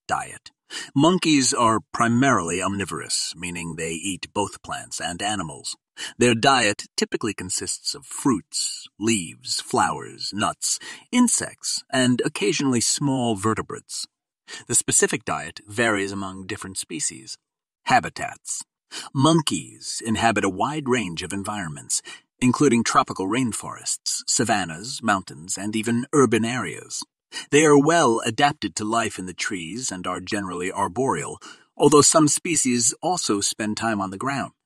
Diet. Monkeys are primarily omnivorous, meaning they eat both plants and animals. Their diet typically consists of fruits, leaves, flowers, nuts, insects, and occasionally small vertebrates. The specific diet varies among different species. Habitats. Monkeys inhabit a wide range of environments, including tropical rainforests, savannas, mountains, and even urban areas. They are well adapted to life in the trees and are generally arboreal, although some species also spend time on the ground.